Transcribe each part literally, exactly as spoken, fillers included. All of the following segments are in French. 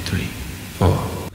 three, four.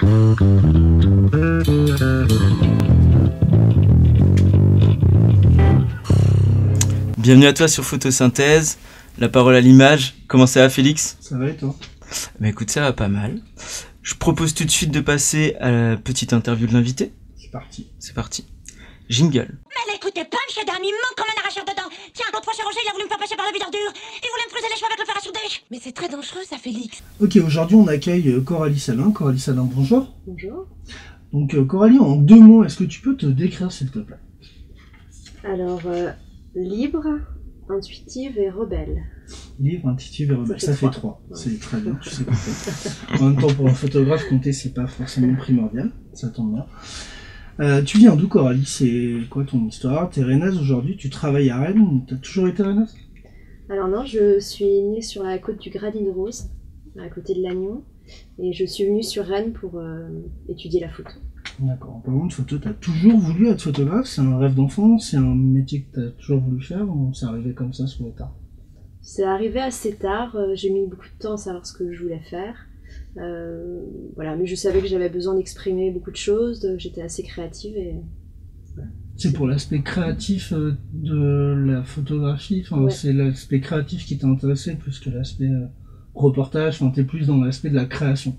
Bienvenue à toi sur Photosynthèse, la parole à l'image. Comment ça va, Félix? Ça va et toi? Bah écoute, ça va pas mal. Je propose tout de suite de passer à la petite interview de l'invité. C'est parti. C'est parti. Jingle. Mais l'écoutez pas, monsieur Dame, il me manque comme un arracheur dedans. Tiens, l'autre fois chez Roger, il a voulu me faire passer par la vie d'ordure. Il voulait me creuser les cheveux avec le fer à souder. Mais c'est très dangereux, ça, Félix. Ok, aujourd'hui on accueille euh, Coralie Salin. Coralie Salin, bonjour. Bonjour. Donc euh, Coralie, en deux mots, est-ce que tu peux te décrire s'il te plaît? Alors, euh, libre, intuitive et rebelle. Livre, intuitive et rebelle. Ça Ça fait fait trois. C'est très bien, tu sais compter. En même temps, pour un photographe, compter c'est pas forcément primordial. Ça tombe bien. Euh, tu viens d'où, Coralie? C'est quoi ton histoire? T'es rennaise aujourd'hui, tu travailles à Rennes, t'as toujours été rennaise? Alors non, je suis née sur la côte du Gradine Rose, à côté de Lannion, et je suis venue sur Rennes pour euh, étudier la photo. D'accord. En parlant de photo, t'as toujours voulu être photographe? C'est un rêve d'enfant? C'est un métier que t'as toujours voulu faire? Ou c'est arrivé comme ça sur le tard? C'est arrivé assez tard, euh, j'ai mis beaucoup de temps à savoir ce que je voulais faire. Euh, voilà, mais je savais que j'avais besoin d'exprimer beaucoup de choses, donc j'étais assez créative et... C'est pour l'aspect créatif euh, de la photographie, enfin, Ouais. c'est l'aspect créatif qui t'a intéressé plus que l'aspect euh, reportage, enfin t'es plus dans l'aspect de la création.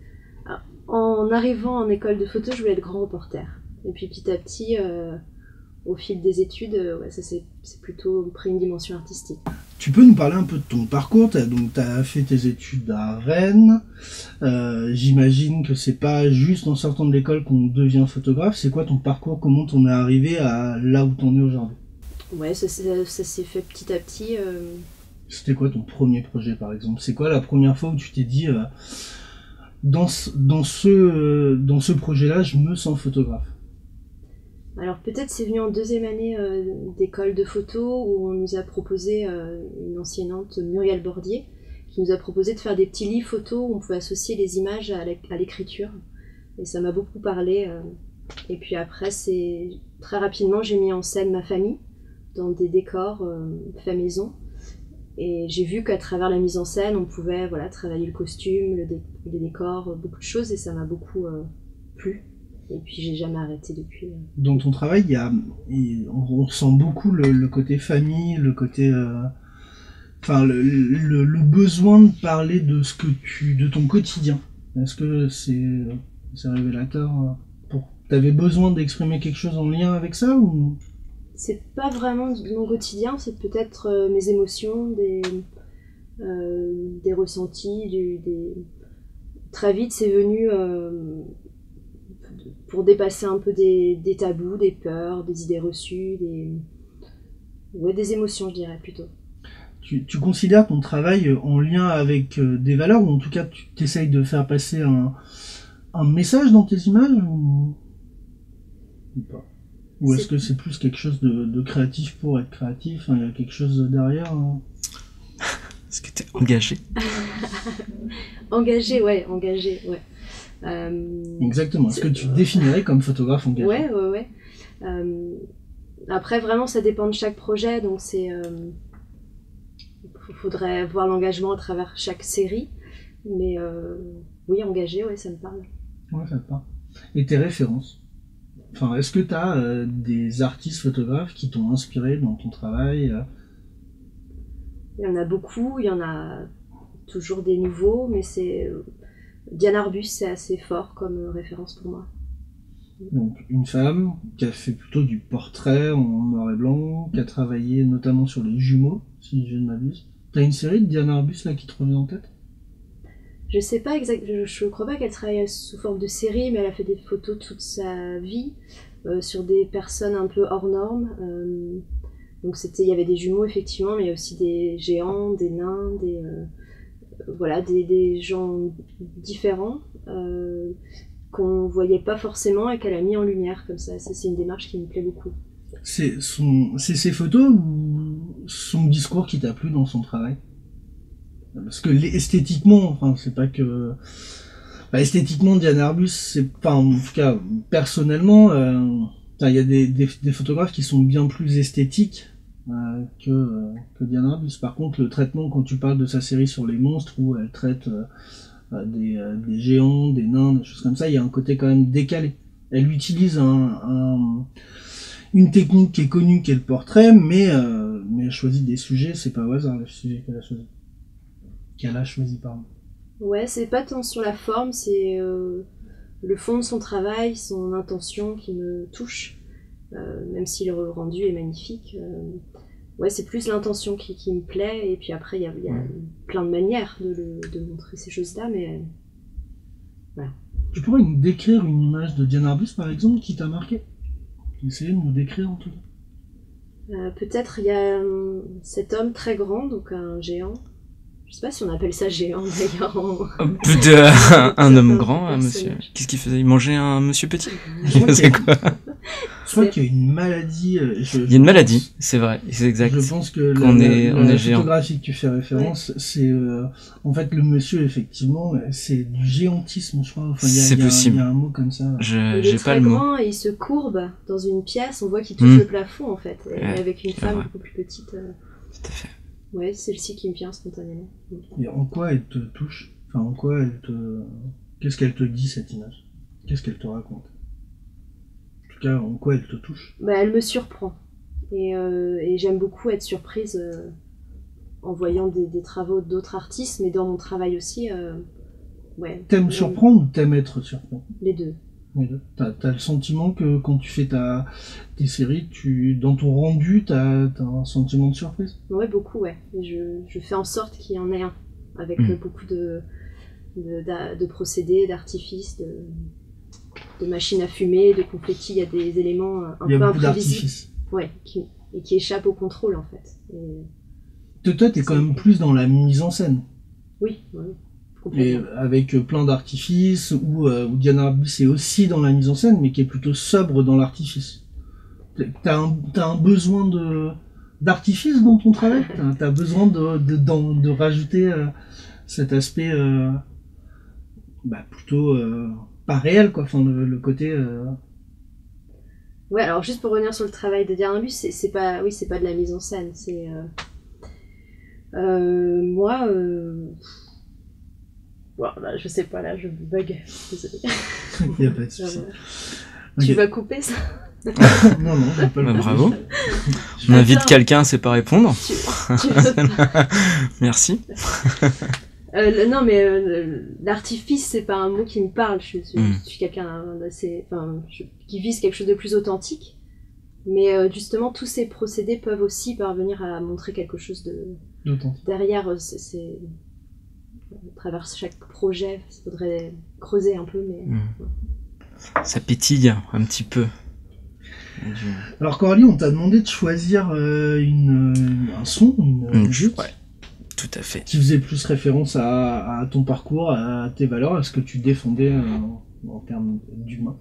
En arrivant en école de photo, je voulais être grand reporter. Et puis petit à petit, euh, au fil des études, euh, ouais, ça c'est c'est plutôt pris une dimension artistique. Tu peux nous parler un peu de ton parcours? T'as, donc t'as fait tes études à Rennes, euh, j'imagine que c'est pas juste en sortant de l'école qu'on devient photographe. C'est quoi ton parcours? Comment t'en es arrivé à là où t'en es aujourd'hui? Ouais, ça, ça, ça s'est fait petit à petit. euh, C'était quoi ton premier projet par exemple? C'est quoi la première fois où tu t'es dit euh, dans ce, dans ce, euh, dans ce projet-là, je me sens photographe? Alors peut-être c'est venu en deuxième année euh, d'école de photo où on nous a proposé, euh, une enseignante, Muriel Bordier, qui nous a proposé de faire des petits livres photos où on pouvait associer les images à l'é- à l'écriture. Et ça m'a beaucoup parlé. euh. Et puis après, c'est très rapidement, j'ai mis en scène ma famille dans des décors euh, fait maison. Et j'ai vu qu'à travers la mise en scène, on pouvait voilà, travailler le costume, le dé- les décors, beaucoup de choses, et ça m'a beaucoup euh, plu. Et puis j'ai jamais arrêté depuis. euh. Dans ton travail, il y a, il- on, on ressent beaucoup le, le côté famille, le côté, euh, enfin, le, le, le besoin de parler de ce que tu, de ton quotidien. Est-ce que c'est, c'est révélateur euh, pour, t'avais besoin d'exprimer quelque chose en lien avec ça ou? C'est pas vraiment de mon quotidien, c'est peut-être euh, mes émotions, des, euh, des ressentis, du, des... Très vite c'est venu euh, pour dépasser un peu des, des tabous, des peurs, des idées reçues, des... Ouais, des émotions je dirais plutôt. Tu, tu considères ton travail en lien avec euh, des valeurs, ou en tout cas tu t'essayes de faire passer un, un message dans tes images, ou, ou pas? Ou est-ce C'est- que c'est plus quelque chose de, de créatif pour être créatif? Enfin, il y a quelque chose derrière hein? Est-ce que t'es engagé? Engagé, ouais, engagé, ouais. Euh, Exactement. Est-ce que tu te définirais comme photographe engagé? Ouais, ouais, ouais. Euh, après, vraiment, ça dépend de chaque projet, donc c'est... Euh, f- faudrait voir l'engagement à travers chaque série, mais euh, oui, engagé, ouais, ça me parle. Ouais, ça te parle. Et tes références? Enfin, est-ce que tu as euh, des artistes photographes qui t'ont inspiré dans ton travail euh Il y en a beaucoup, il y en a toujours des nouveaux, mais c'est... euh, Diane Arbus, c'est assez fort comme euh, référence pour moi. Donc, une femme qui a fait plutôt du portrait en noir et blanc, qui a travaillé notamment sur les jumeaux, si je ne m'abuse. T'as une série de Diane Arbus là qui te revient en tête? Je sais pas exact, je, je crois pas qu'elle travaille sous forme de série, mais elle a fait des photos toute sa vie euh, sur des personnes un peu hors normes. Euh, donc c'était, il y avait des jumeaux effectivement, mais il y a aussi des géants, des nains, des euh, voilà, des, des gens différents euh, qu'on voyait pas forcément et qu'elle a mis en lumière comme ça. Ça c'est une démarche qui me plaît beaucoup. C'est son, c'est ses photos ou son discours qui t'a plu dans son travail? Parce que les- esthétiquement, enfin, c'est pas que... Bah, esthétiquement, Diane Arbus, c'est pas, en tout cas, personnellement, euh, enfin, il y a des, des, des photographes qui sont bien plus esthétiques euh, que, euh, que Diane Arbus. Par contre, le traitement, quand tu parles de sa série sur les monstres, où elle traite euh, euh, des, euh, des géants, des nains, des choses comme ça, il y a un côté quand même décalé. Elle utilise un, un, une technique qui est connue, qui est le portrait, mais, euh, mais elle choisit des sujets, c'est pas au hasard les sujets qu'elle a choisi. Qu'elle a choisi, pardon. Ouais, c'est pas tant sur la forme, c'est euh, le fond de son travail, son intention qui me touche, euh, même si le rendu est magnifique. Euh, ouais, c'est plus l'intention qui, qui me plaît, et puis après, il y a, y a plein de manières de, le, de montrer ces choses-là, mais voilà. Tu pourrais nous décrire une image de Diane Arbus, par exemple, qui t'a marqué? Essayez de nous décrire en tout cas. Euh, peut-être il y a euh, cet homme très grand, donc un géant. Je sais pas si on appelle ça géant d'ailleurs. En... un, un homme grand, un monsieur. Qu'est-ce qu'il faisait? Il mangeait un monsieur petit? Je crois C'est quoi? Je crois qu'il y a une maladie. Je, il y a une maladie, c'est vrai, c'est exact. Je pense que la, on la, est, la, on la est géant. photographie que tu fais référence, ouais. c'est euh, en fait le monsieur effectivement, c'est du géantisme, je crois. Enfin, c'est possible. Il y a un mot comme ça. Je, j'ai pas le mot. Grand et il se courbe dans une pièce, on voit qu'il touche mmh. le plafond en fait, et ouais, avec une femme beaucoup plus petite. Euh... Tout à fait. Ouais, c'est celle-ci qui me vient spontanément. Et en quoi elle te touche? Enfin, en quoi elle te... Qu'est-ce qu'elle te dit, cette image? Qu'est-ce qu'elle te raconte? En tout cas, en quoi elle te touche? Bah, elle me surprend. Et, euh, et j'aime beaucoup être surprise euh, en voyant des, des travaux d'autres artistes, mais dans mon travail aussi. Euh, ouais. T'aimes surprendre ou t'aimes être surpris? Les deux. T'as, t'as le sentiment que quand tu fais ta, tes séries, tu, dans ton rendu, t'as, t'as un sentiment de surprise? Ouais, beaucoup, ouais. Et je, je fais en sorte qu'il y en ait un, avec mmh. beaucoup de, de, de procédés, d'artifices, de, de machines à fumer, de confettis. Il y a des éléments un il y a peu beaucoup imprévisibles. D'artifices. Ouais, qui, et qui échappent au contrôle, en fait. Et... Toi, t'es quand même plus dans la mise en scène. Oui, oui. Et avec plein d'artifices, où, euh, où Diane Arbus est aussi dans la mise en scène, mais qui est plutôt sobre dans l'artifice. T'as un, t'as un besoin de, d'artifice dans ton travail? T'as, t'as besoin de, de, de, de rajouter euh, cet aspect euh, bah, plutôt euh, pas réel, quoi. Enfin, le, le côté... Euh... Ouais, alors juste pour revenir sur le travail de Diane Arbus, c'est, c'est pas, oui, c'est pas de la mise en scène. C'est euh, euh, moi... Euh... Bon, là, je sais pas, là, je bug. Désolée. Il y a pas de souci. Tu okay. vas couper ça? Non, non, je vais pas le bah, couper. bravo. On invite quelqu'un, c'est pas répondre. Tu, tu Merci. euh, non, mais euh, l'artifice, c'est pas un mot qui me parle. Je suis, mm. je suis quelqu'un d'assez, enfin, je, qui vise quelque chose de plus authentique. Mais euh, justement, tous ces procédés peuvent aussi parvenir à montrer quelque chose de d'authentique. Derrière. C'est, c'est... à travers chaque projet, il faudrait creuser un peu, mais... Mmh. Ça pétille un petit peu. Alors Coralie, on t'a demandé de choisir euh, une, un son, une, une musique, ouais, tout à fait. Qui faisait plus référence à, à ton parcours, à tes valeurs, à ce que tu défendais euh, en termes d'humain.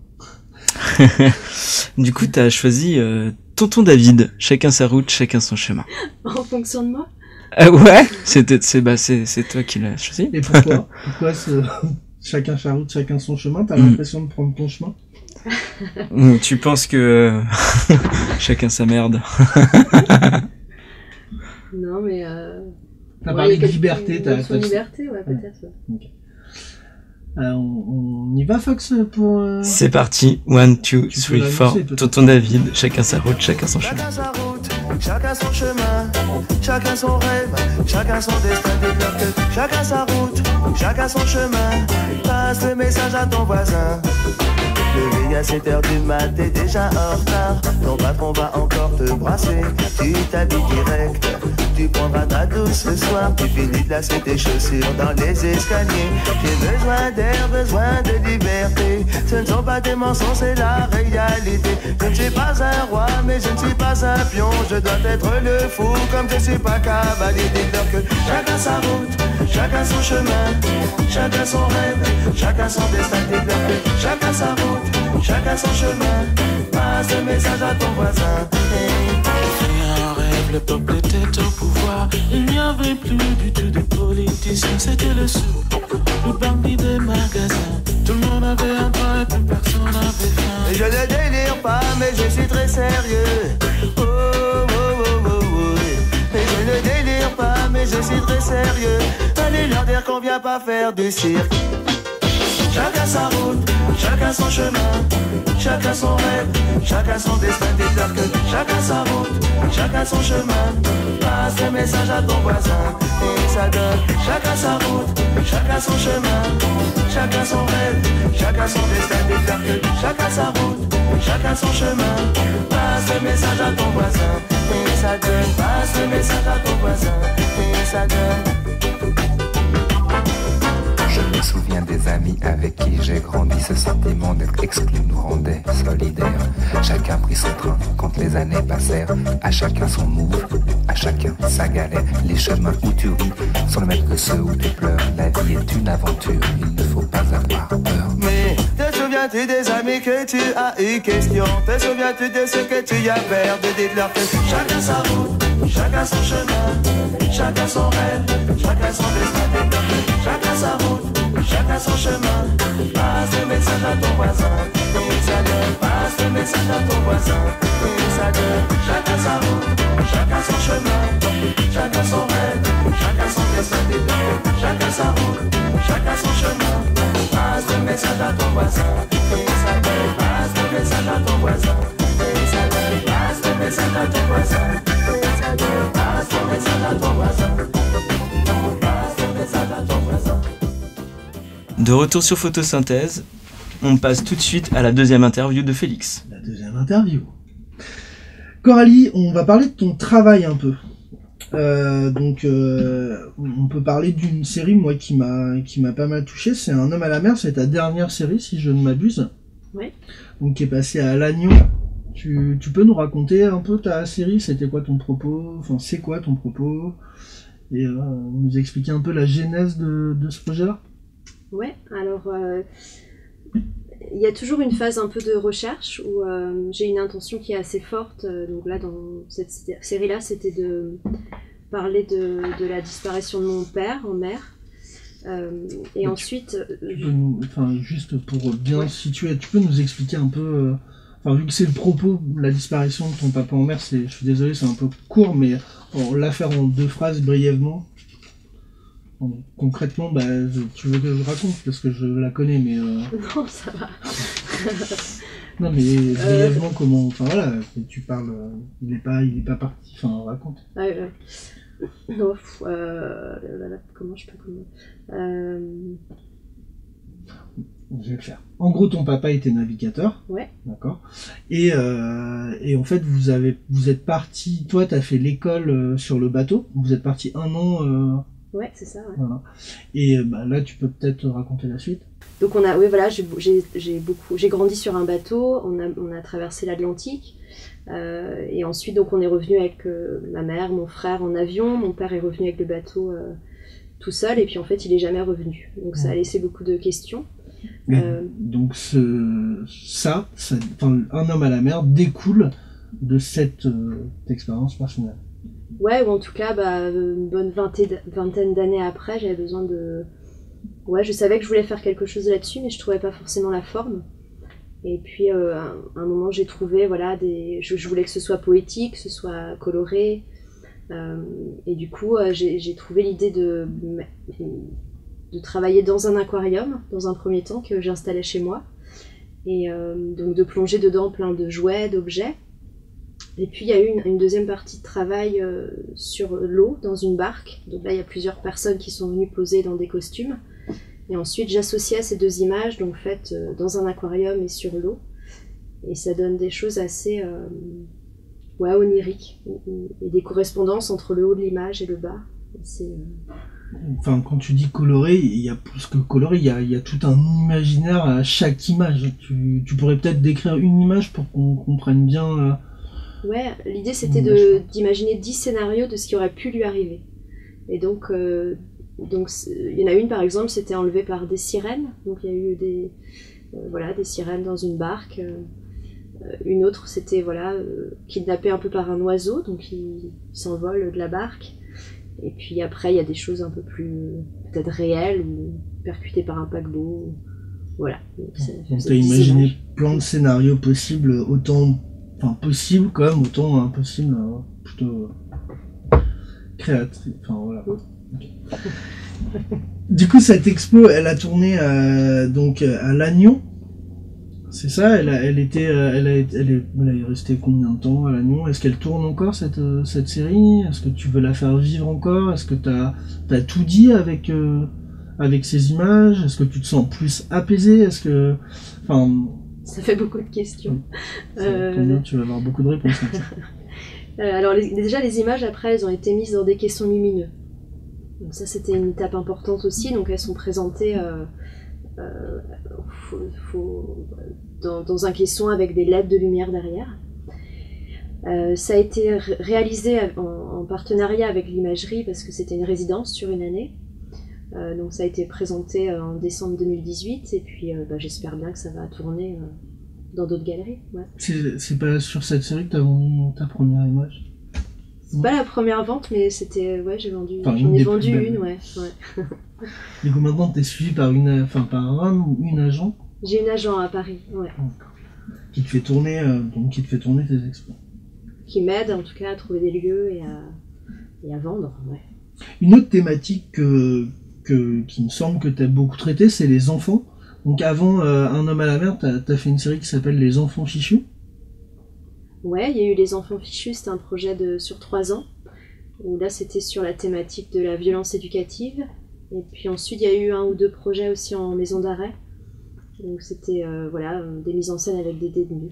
Du coup, t'as choisi euh, Tonton David, chacun sa route, chacun son chemin. En fonction de moi? Euh, ouais, c'est, c'est, bah, c'est, c'est toi qui l'as choisi. Et pourquoi? Pourquoi ce... chacun sa route, chacun son chemin? T'as mmh. l'impression de prendre ton chemin? Ou tu penses que chacun sa merde? Non, mais... Euh... T'as ouais, parlé de liberté. T'as, t'as... liberté, ouais, peut-être. Ouais. Okay. Euh, on, on y va, Fox, pour... Euh... C'est parti. One, two, three, four. Tonton David, chacun sa route, chacun son chemin. Chacun son chemin, chacun son rêve, chacun son destin développe, chacun sa route, chacun son chemin, passe le message à ton voisin. Levé à sept heures du mat, t'es déjà en retard, ton patron va encore te brasser, tu t'habilles direct, tu prendras ta douce ce soir, tu finis de lasser tes chaussures dans les escaliers, j'ai besoin d'air, besoin de liberté, ce ne sont pas des mensonges, c'est la réalité, je ne suis pas un roi, mais je ne suis pas un pion, je dois être le fou, comme je suis pas cavalier, dis-leur que chacun sa route, chacun son chemin, chacun son rêve, chacun son destin, dis-leur que chacun sa route, chacun son chemin, passe le message à ton voisin. Hey. Un rêve, le peuple était au pouvoir, il n'y avait plus du tout de politiciens, c'était le sou, le bandit des magasins, tout le monde avait un train et plus personne n'avait faim. Je ne délire pas, mais je suis très sérieux. Oh, oh, oh, oh, oh. Mais je ne délire pas, mais je suis c'est très sérieux. Allez leur dire qu'on vient pas faire du cirque. Chacun sa route, chacun son chemin, chacun son rêve, chacun son destin. Dis-leur que chacun sa route, chacun son chemin. Passe le message à ton voisin et ça donne. Chacun sa route, chacun son chemin, chacun son rêve, chacun son destin. Dis-leur que chacun sa route, chacun son chemin. Passe le message à ton voisin et ça donne. Passe le message à ton voisin et ça donne. Je me souviens des amis avec qui j'ai grandi. Ce sentiment d'être exclu nous rendait solidaires. Chacun prit son train quand les années passèrent. À chacun son move, à chacun sa galère. Les chemins où tu ris sont les mêmes que ceux où tu pleures. La vie est une aventure, il ne faut pas avoir peur. Mais te souviens-tu des amis que tu as eu question? Te souviens-tu de ce que tu y as perdu? Dites-leur que chacun sa route, chacun son chemin, chacun son rêve, chacun son destin. Dites-leur que chacun sa route, chacun son chemin. Passe le message à ton voisin et ça donne. Passe le message à ton voisin et ça donne. Chacun sa route, chacun son chemin, chacun son rêve, chacun son destin. Chacun sa route, chacun son chemin. Passe le message à ton voisin et ça donne. Passe le message à ton voisin et ça donne. Passe le message à ton voisin et ça donne. Passe le message à ton voisin. Passe le message à ton voisin. De retour sur Photosynthèse, on passe tout de suite à la deuxième interview de Félix. La deuxième interview. Coralie, on va parler de ton travail un peu. Euh, donc, euh, on peut parler d'une série, moi, qui m'a qui m'a pas mal touché. C'est Un homme à la mer, c'est ta dernière série, si je ne m'abuse. Oui. Donc, qui est passée à Lannion. Tu, tu peux nous raconter un peu ta série? C'était quoi ton propos? Enfin, c'est quoi ton propos? Et euh, nous expliquer un peu la genèse de, de ce projet-là? Ouais, alors euh, il y a toujours une phase un peu de recherche où euh, j'ai une intention qui est assez forte. Euh, donc là, dans cette série-là, c'était de parler de, de la disparition de mon père en mer. Euh, et Mais ensuite... Tu, tu peux nous, enfin, juste pour bien ouais. situer, tu peux nous expliquer un peu... Euh, enfin, vu que c'est le propos, la disparition de ton papa en mer, c'est, je suis désolé, c'est un peu court, mais on l'a faire en deux phrases brièvement. Concrètement, bah, je, tu veux que je raconte parce que je la connais, mais euh... non, ça va. Non, mais brièvement, euh... comment, enfin voilà, tu parles, euh, il est pas, il est pas parti, enfin raconte. Ah, ouais. Non, euh... comment je peux comment euh... Je vais le faire. En gros, ton papa était navigateur. Ouais. D'accord. Et euh, et en fait, vous avez, vous êtes parti. Toi, t'as fait l'école euh, sur le bateau. Vous êtes parti un an. Euh... Ouais, c'est ça. Ouais. Voilà. Et bah, là, tu peux peut-être raconter la suite. Donc on a, oui voilà, j'ai, j'ai, j'ai beaucoup, j'ai grandi sur un bateau. On a, on a traversé l'Atlantique. Euh, et ensuite, donc on est revenu avec euh, ma mère, mon frère en avion. Mon père est revenu avec le bateau euh, tout seul. Et puis en fait, il est jamais revenu. Donc ça a laissé beaucoup de questions. Euh... Donc ce, ça, ça, enfin, Un homme à la mer découle de cette euh, expérience personnelle. Ouais, ou en tout cas, bah, une bonne vingtaine, vingtaine d'années après, j'avais besoin de... Ouais, je savais que je voulais faire quelque chose là-dessus, mais je trouvais pas forcément la forme. Et puis, euh, à un moment, j'ai trouvé, voilà, des... Je, je voulais que ce soit poétique, que ce soit coloré. Euh, et du coup, euh, j'ai, j'ai trouvé l'idée de, de travailler dans un aquarium, dans un premier temps, que j'installais chez moi. Et euh, donc de plonger dedans plein de jouets, d'objets. Et puis il y a eu une, une deuxième partie de travail euh, sur l'eau, dans une barque. Donc là il y a plusieurs personnes qui sont venues poser dans des costumes. Et ensuite j'associais ces deux images, donc faites euh, dans un aquarium et sur l'eau. Et ça donne des choses assez euh, ouais, oniriques. Et des correspondances entre le haut de l'image et le bas. Et c'est, euh... Enfin, quand tu dis coloré, il y a plus que coloré, il y a, il y a tout un imaginaire à chaque image. Tu, tu pourrais peut-être décrire une image pour qu'on comprenne bien... Euh... Ouais, l'idée c'était de, d'imaginer dix scénarios de ce qui aurait pu lui arriver. Et donc, euh, donc il y en a une par exemple, c'était enlevée par des sirènes. Donc il y a eu des, euh, voilà, des sirènes dans une barque. Euh, une autre c'était voilà, euh, kidnappée un peu par un oiseau, donc il, il s'envole de la barque. Et puis après il y a des choses un peu plus peut-être réelles ou percutées par un paquebot. Voilà. Donc, on t'a imaginé images. Plein de scénarios possibles, autant... Enfin, possible quand même, autant impossible, hein, plutôt créatif, enfin voilà. Du coup, cette expo, elle a tourné euh, donc à Lannion. C'est ça, elle, a, elle était, elle, a, elle, est, elle est restée combien de temps à Lannion? Est-ce qu'elle tourne encore cette, cette série? Est-ce que tu veux la faire vivre encore? Est-ce que tu as, t'as tout dit avec, euh, avec ces images? Est-ce que tu te sens plus apaisé? Est-ce que, enfin, ça fait beaucoup de questions. Euh... Tu vas avoir beaucoup de réponses. euh, alors les, déjà les images après, elles ont été mises dans des caissons lumineux. Donc ça c'était une étape importante aussi. Donc elles sont présentées. Euh, Euh, faut, faut, dans, dans un caisson avec des L E D de lumière derrière. Euh, ça a été ré réalisé en, en partenariat avec l'imagerie parce que c'était une résidence sur une année. Euh, donc ça a été présenté euh, en décembre deux mille dix-huit et puis euh, bah, j'espère bien que ça va tourner euh, dans d'autres galeries. Ouais. C'est pas sur cette série que tu as vendu ta première image? C'est pas la première vente, mais c'était ouais, j'ai vendu, enfin, j'en ai vendu une, ouais. ouais. Du coup, maintenant, t'es suivi par une, enfin, par un ou une agent. J'ai une agent à Paris, ouais. Qui te fait tourner, euh, donc qui te fait tourner tes expos. Qui m'aide en tout cas à trouver des lieux et à, et à vendre, ouais. Une autre thématique que, que qui me semble que t'as beaucoup traité, c'est les enfants. Donc avant euh, Un homme à la mer, t'as as fait une série qui s'appelle Les enfants fichus. Ouais, il y a eu Les enfants fichus, c'était un projet de sur trois ans. Où là, c'était sur la thématique de la violence éducative. Et puis ensuite, il y a eu un ou deux projets aussi en maison d'arrêt. Donc c'était euh, voilà, des mises en scène avec des détenus.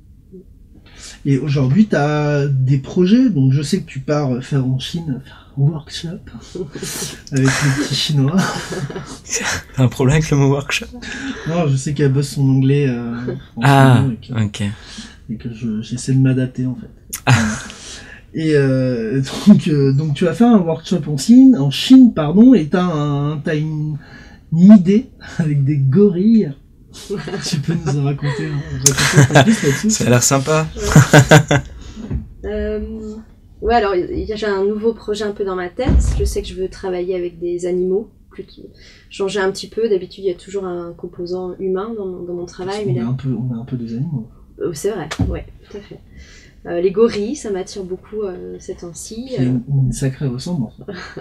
Et aujourd'hui, tu as des projets. Donc je sais que tu pars faire en Chine, faire un workshop avec les petits Chinois. T'as un problème avec le mot workshop? Non, je sais qu'elle bosse son anglais euh, en Ah, et que, ok. Et que j'essaie de m'adapter en fait. Ah. Et euh, donc, euh, donc tu vas faire un workshop en Chine, en Chine pardon, et t'as un, t'as une, une idée avec des gorilles. Tu peux nous en raconter, hein, raconter un peu plus là-dessus? Ça a l'air sympa. Ouais, euh, ouais alors j'ai un nouveau projet un peu dans ma tête. Je sais que je veux travailler avec des animaux, plutôt, changer un petit peu. D'habitude il y a toujours un composant humain dans, dans mon travail. On, mais est là... un peu, on est un peu des animaux. Oh, c'est vrai, ouais, tout à fait. Euh, les gorilles, ça m'attire beaucoup euh, ces temps-ci. Il y a une, une sacrée ressemblance.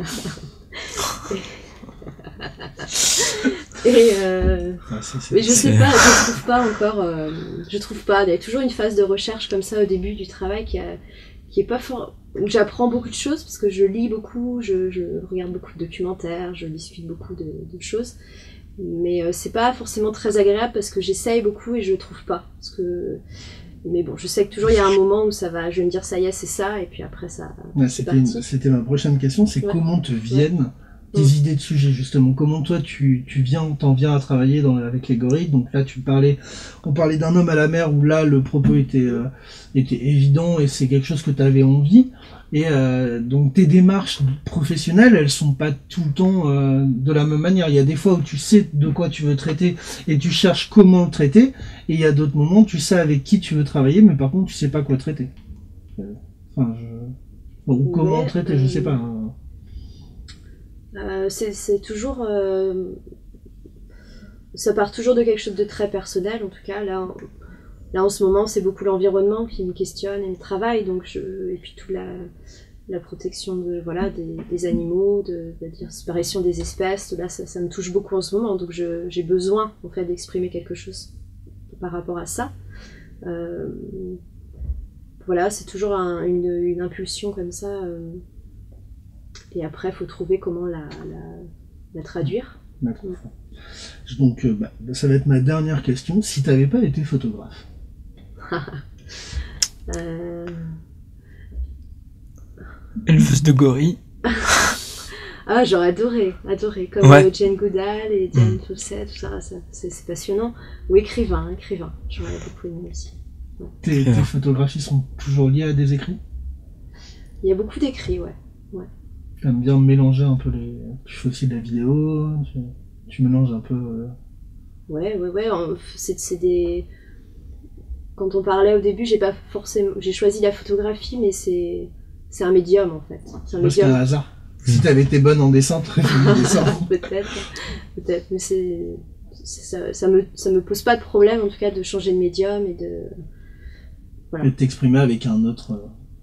Et euh... ah, c est, c est, mais je sais pas, je trouve pas encore. Euh... Je trouve pas. Il y a toujours une phase de recherche comme ça au début du travail qui, a... qui est pas fort. Où j'apprends beaucoup de choses parce que je lis beaucoup, je, je regarde beaucoup de documentaires, je discute beaucoup de, de choses. Mais euh, c'est pas forcément très agréable parce que j'essaye beaucoup et je trouve pas. Parce que mais bon, je sais que toujours il y a un moment où ça va, je vais me dire ça y est, c'est ça, et puis après ça. Ouais, c'était ma prochaine question, c'est ouais. Comment te viennent ouais. tes ouais. idées de sujets justement. Comment toi tu, tu viens, t'en viens à travailler dans, avec les gorilles. Donc là tu parlais, on parlait d'un homme à la mer où là le propos était euh, était évident et c'est quelque chose que tu avais envie. Et euh, donc tes démarches professionnelles, elles sont pas tout le temps euh, de la même manière. Il y a des fois où tu sais de quoi tu veux traiter et tu cherches comment le traiter, et il y a d'autres moments où tu sais avec qui tu veux travailler, mais par contre tu sais pas quoi traiter. Enfin, je... bon, comment ouais, traiter, euh... je sais pas. Hein. Euh, c'est toujours, euh... ça part toujours de quelque chose de très personnel. En tout cas, là, là en ce moment, c'est beaucoup l'environnement qui me questionne et le travail, donc je... et puis toute la la protection de, voilà, des, des animaux, de, de la disparition des espèces, là ça, ça me touche beaucoup en ce moment, donc j'ai besoin en fait d'exprimer quelque chose par rapport à ça. Euh, voilà, c'est toujours un, une, une impulsion comme ça, euh, et après il faut trouver comment la, la, la traduire. D'accord. Donc euh, bah, ça va être ma dernière question, si tu n'avais pas été photographe. euh... Éleveuse de gorilles. Ah, j'aurais adoré, adoré, comme ouais. euh, Jane Goodall et Diane mmh. Fossey, tout ça, ça c'est passionnant. Ou écrivain, écrivain, j'aurais beaucoup aimé aussi. Ouais. Tes, tes photographies sont toujours liées à des écrits? Il y a beaucoup d'écrits, ouais. ouais. Tu aimes bien mélanger un peu les... Tu fais aussi de la vidéo, tu, tu mélanges un peu... Euh... Ouais, ouais, ouais, c'est des... Quand on parlait au début, j'ai pas forcément... J'ai choisi la photographie, mais c'est... C'est un médium en fait. C'est un médium. un hasard. Si t'avais été bonne en dessin, tu aurais fait du dessin. Peut-être, peut-être, mais c'est, ça, ça me, ça me pose pas de problème en tout cas de changer de médium et de, voilà. Et de t'exprimer avec un autre,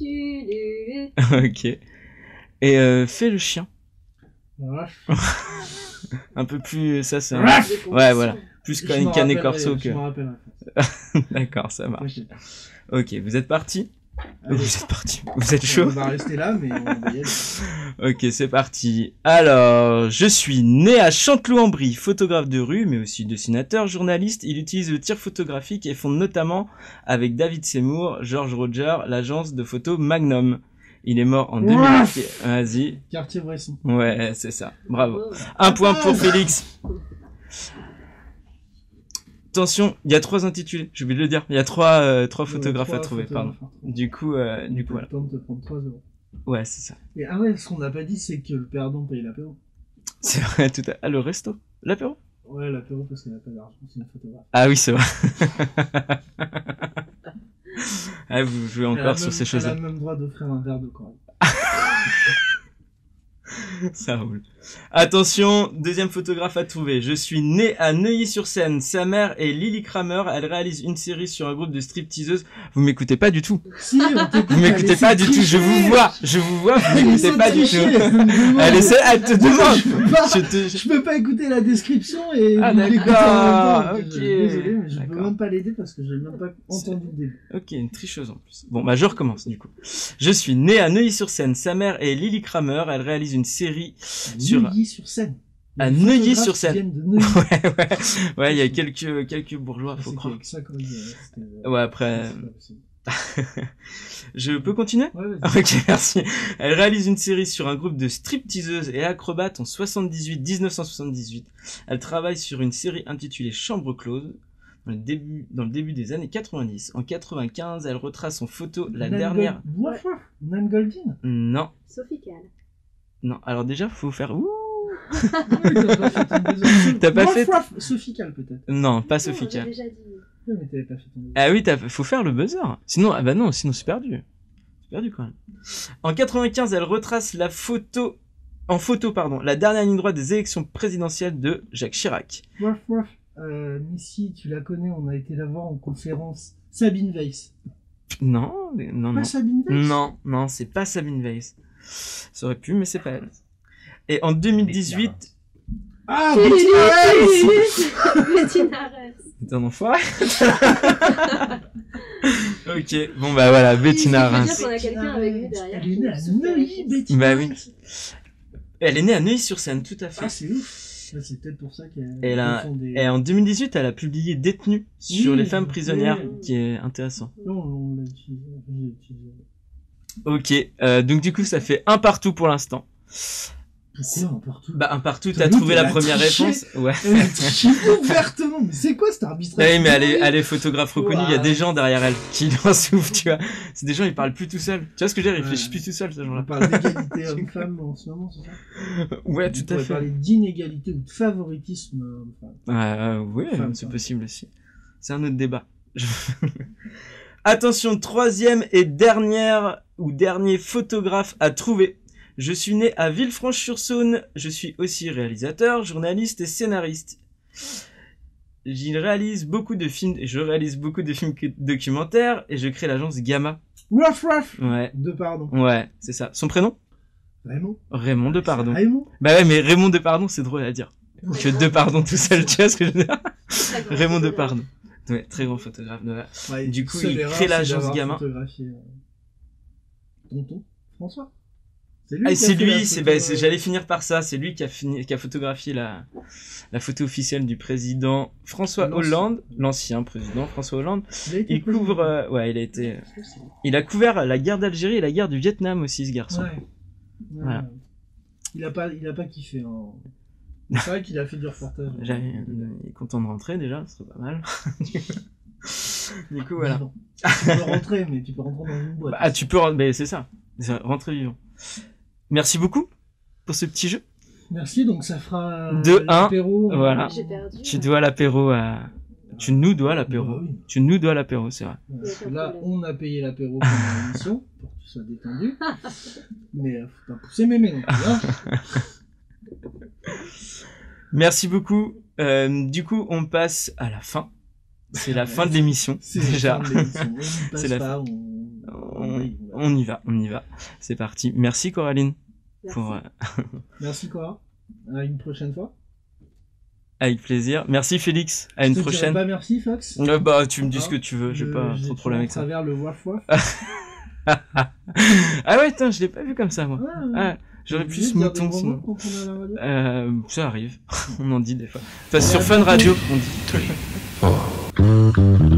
Tu, du, du. Ok. Et euh, fais le chien. Ruff. Un peu plus, ça c'est un... Ruff. Ouais, voilà. Plus Je qu'un m'en canet rappellerai, corso je que... m'en rappellerai. D'accord, ça marche. Ok. Ok, vous êtes partis? Allez. Vous êtes partis. Vous êtes On chaud? va rester là, mais on va y aller. Ok, c'est parti. Alors, je suis né à Chanteloup-en-Brie, photographe de rue, mais aussi dessinateur, journaliste. Il utilise le tir photographique et fonde notamment avec David Seymour, George Roger, l'agence de photo Magnum. Il est mort en deux mille huit. Vas-y. Cartier-Bresson. Ouais, c'est ça. Bravo. Oh. Un point pour Félix. Attention, il y a trois intitulés. J'ai oublié de le dire. Il y a trois, euh, trois photographes Trois à trouver, photographes pardon. à trouver. Du coup, euh, du coup, voilà. Le temps de te prendre trois euros. Ouais, c'est ça. Et ah ouais, ce qu'on n'a pas dit, c'est que le perdant paye l'apéro. C'est vrai, tout à... Ah, le resto. L'apéro. Ouais, l'apéro parce qu'il n'a pas d'argent, c'est une photographe. Ah oui, c'est vrai. Ah, vous jouez Elle a encore sur même- ces choses-là. Elle a même droit d'offrir un verre de corail. Ça roule. Attention, deuxième photographe à trouver. Je suis né à Neuilly-sur-Seine. Sa mère est Lily Kramer. Elle réalise une série sur un groupe de stripteaseuses. Vous m'écoutez pas du tout. Si, on t'écoute. Vous m'écoutez pas du tout. Je vous vois. Je vous vois. Vous m'écoutez pas du tout. Elle essaie, elle te demande. Je peux pas, Je te... je peux pas écouter la description et Ah, l'écouter en même d'accord, temps. ok. Je- Désolé, mais je peux D'accord. même pas l'aider parce que j'ai même pas entendu le début. Ok, une tricheuse en plus. Bon, bah je recommence du coup. Je suis né à Neuilly-sur-Seine. Sa mère est Lily Kramer. Elle réalise une série sur... Neuilly-sur-Seine. À Les photographes Neuilly-sur-Seine. qui viennent de Neuilly. Ouais, ouais. Ouais, il y a quelques, quelques bourgeois, Ah, faut c'est croire. avec ça qu'on dit, euh, c'était, euh, Ouais, après... c'est pas possible. Je peux continuer? Ouais, vas-y. Ok, merci. Elle réalise une série sur un groupe de stripteaseuses et acrobates en soixante-dix-huit, dix-neuf cent soixante-dix-huit. Elle travaille sur une série intitulée Chambre close dans le début, dans le début des années quatre-vingt-dix. En quatre-vingt-quinze, elle retrace en photo la Nan dernière... Gold- Waf, waf. Nan Goldin. Non, Sophie Cal. non. Alors déjà, faut faire... Ouh. Oui, t'as pas fait ton deuxième. T'as pas Waf, fait- waf. Sophie Cal, peut-être. Non, pas Non, Sophie j'ai Cal. déjà dit. Oui, mais t'avais pas fait ton deuxième. Ah oui, t'as, faut faire le buzzer. Sinon, ah bah non, sinon c'est perdu. C'est perdu quand même. En quatre-vingt-quinze, elle retrace la photo, en photo, pardon, la dernière ligne droite des élections présidentielles de Jacques Chirac. Waf, waf. Euh, Missy, tu la connais, on a été la voir en conférence. Sabine Weiss. Non, mais- non, Pas non. Sabine Weiss? Non, non, c'est pas Sabine Weiss. Ça aurait pu, mais c'est pas elle. Et en deux mille dix-huit, Ah, Bettina Weiss. Bettina Reiss. c'est un enfoiré. Ok, bon bah voilà, Bettina Il faut Reiss. dire qu'on a quelqu'un avec nous derrière. Elle est qui née nous à souffle la Neuilly, réponse. Bettina Bah oui. Weiss. Elle est née à Neuilly-sur-Seine, tout à fait. Ah, c'est ouf. Ouais, c'est peut-être pour ça qu'elle Elle a- font des... Et en deux mille dix-huit, elle a publié Détenue sur Oui, les femmes prisonnières, oui. qui est intéressant. Non, on l'a utilisé. J'ai utilisé. Ok, euh, donc du coup, ça fait un partout pour l'instant. Pourquoi un partout? Bah, un partout, T'as t'as vu trouvé qu'elle la a première triché. réponse. Ouais. Elle a triché ouvertement. Mais c'est quoi cet arbitrage? Oui, mais elle est, elle est photographe reconnue, il y a Ouah. des gens derrière elle qui en souffrent, tu vois. C'est des gens, ils parlent plus tout seuls. Tu vois ce que je veux dire, ils Ouais. réfléchissent plus tout seuls, ces On gens-là. parle d'égalité homme-femme en ce moment, c'est ça? Ouais, On tout à pourrait fait. parler d'inégalité ou de favoritisme homme-femme. Euh, oui, Femme, c'est femme. possible aussi. C'est un autre débat. Je- Attention, troisième et dernière ou dernier photographe à trouver. Je suis né à Villefranche-sur-Saône. Je suis aussi réalisateur, journaliste et scénariste. J'y réalise beaucoup de films, et je réalise beaucoup de films que- documentaires et je crée l'agence Gamma. Ruff, ruff. Ouais, De pardon. ouais, c'est ça. Son prénom? Raymond. Raymond Depardon. Raymond. Bah ouais, mais Raymond Depardon, c'est drôle à dire. Que Depardon tout seul, tu vois ce que je veux dire? Très grand Raymond photographe. Depardon. Ouais, très grand photographe. Ouais. Ouais, Du coup, seule il erreur, crée c'est l'agence d'avoir Gamma. photographié, euh, Tonton François. C'est Ah, qui a c'est fait la lui, c'est, photo, bah, c'est- euh, j'allais finir par ça, c'est lui qui a fini, qui a photographié la, la photo officielle du président François L'ancien. Hollande, l'ancien président François Hollande. il a été Il président. couvre, euh, ouais, il a été, il a couvert la guerre d'Algérie et la guerre du Vietnam aussi, ce garçon. Ouais. Ouais. Voilà. Il a pas, il a pas kiffé. Hein. C'est vrai qu'il a fait du reportage. J'avais- il est content de rentrer déjà, ce serait pas mal. Du coup, voilà. Vivant. Tu peux rentrer, mais tu peux rentrer dans une boîte. Bah, ah, tu peux, ren- mais c'est ça, c'est rentrer vivant. Merci beaucoup pour ce petit jeu. Merci, donc ça fera euh, deux un, l'apéro, euh, voilà. J'ai perdu. Tu dois l'apéro à, tu nous dois l'apéro. Bah oui. Tu nous dois l'apéro, c'est vrai. Parce que là, on a payé l'apéro pendant l'émission, pour que tu sois détendu. Mais euh, faut pas pousser mémé non plus, hein. Merci beaucoup. Euh, du coup, on passe à la fin c'est la fin de l'émission, C'est déjà. la fin de l'émission. On y passe C'est la pas, fin. on... On, oui, voilà. on y va, on y va. C'est parti. Merci Coraline. Merci. Pour, euh, Merci Cora. À une prochaine fois. avec plaisir. Merci Félix. À une Je te dirai prochaine. pas merci Fox. Euh, bah, tu me dis Ah, ce que tu veux, j'ai Je- pas j'ai trop de fait problème à avec ça. travers le waf waf. Ah ouais, putain, je l'ai pas vu comme ça, moi. Ouais, ouais. Ah, j'aurais T'es plus obligé de dire des mouton, gros sinon. mots quand on est à la radio. Euh, ça arrive. On en dit des fois. Enfin, sur Fun Radio, on dit. Three, four.